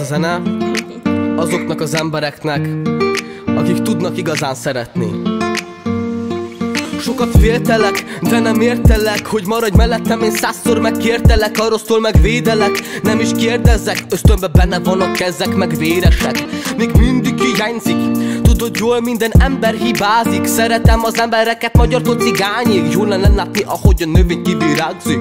a zene azoknak az embereknek, akik tudnak igazán szeretni. Sokat féltelek, de nem értelek, hogy maradj mellettem, én 100-szor megkértelek, a rossztól megvédelek, nem is kérdezek, ösztönbe benne vannak kezek, meg véresek. Még mindig hiányzik, tudod jól, minden ember hibázik. Szeretem az embereket magyartól cigányig, jól lenne látni, ahogy a növény kivirágzik.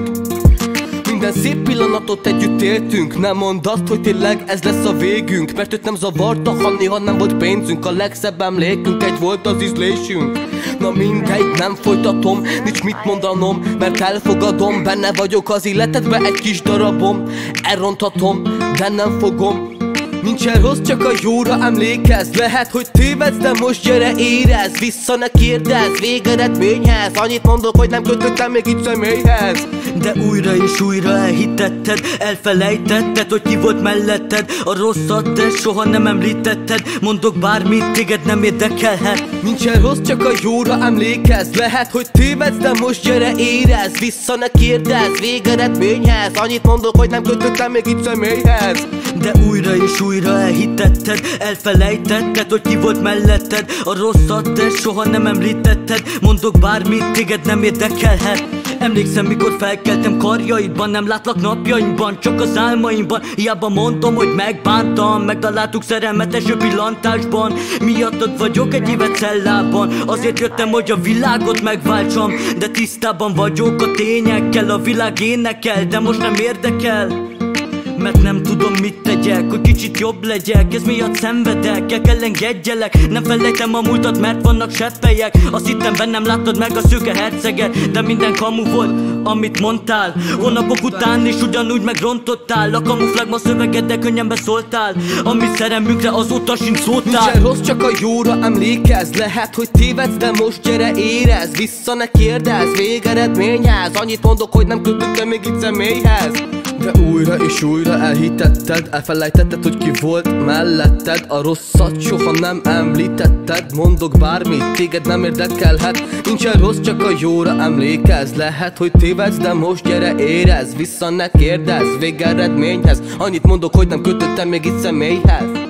Minden szép pillanatot együtt éltünk, nem mondd azt, hogy tényleg ez lesz a végünk, mert őt nem zavarta, ha néha nem volt pénzünk. A legszebb emlékünk egy volt az ízlésünk. Na mindegy, nem folytatom, nincs mit mondanom, mert elfogadom, benne vagyok az életedbe egy kis darabom. Elronthatom, de nem fogom. Nincsen rossz, csak a jóra emlékezz. Lehet, hogy tévedsz, de most gyere érezd. Vissza ne kérdezz, végeredményhez. Annyit mondok, hogy nem kötöttem még itt személyhez. De újra és újra elhitetted, elfelejtetted, hogy ki volt melletted. A rosszat te soha nem említetted. Mondok bármit, téged nem érdekelhet. Nincsen rossz, csak a jóra emlékezz. Lehet, hogy tévedsz, de most gyere érezd. Vissza ne kérdezz, végeredményhez. Annyit mondok, hogy nem kötöttem még itt személyhez. De újra és újra elhitetted, elfelejtetted, hogy ki volt melletted. A rosszat te soha nem említetted. Mondok bármit, téged nem érdekelhet. Emlékszem, mikor felkeltem karjaidban, nem látlak napjaimban, csak az álmaimban. Hiába mondom, hogy megbántam, megtaláltuk szerelmet első pillantásban. Miattad vagyok egy évet cellában, azért jöttem, hogy a világot megváltsam. De tisztában vagyok a tényekkel, a világ énekel, de most nem érdekel. Mert nem tudom, mit tegyek, hogy kicsit jobb legyek. Ez miatt szenvedek, el kell engedjelek. Nem felejtem a múltat, mert vannak seppelyek. Azt hittem bennem láttad meg a szőke herceget, de minden kamu volt, amit mondtál. Hónapok után is ugyanúgy megrontottál. A kamuflágma szövegedre könnyen beszóltál. Amit szerelmünkre azóta sincs szótál. Nincsen rossz, csak a jóra emlékezz. Lehet, hogy tévedsz, de most gyere érezd. Vissza ne kérdezz, végeredményhez. Annyit mondok, hogy nem kötöttem még itt személyhez. De újra és újra elhitetted, elfelejtetted, hogy ki volt melletted. A rosszat soha nem említetted. Mondok bármit, téged nem érdekelhet. Nincsen rossz, csak a jóra emlékezz. Lehet, hogy tévedsz, de most gyere érezd. Vissza ne kérdezz, végeredményhez. Annyit mondok, hogy nem kötöttem még itt személyhez.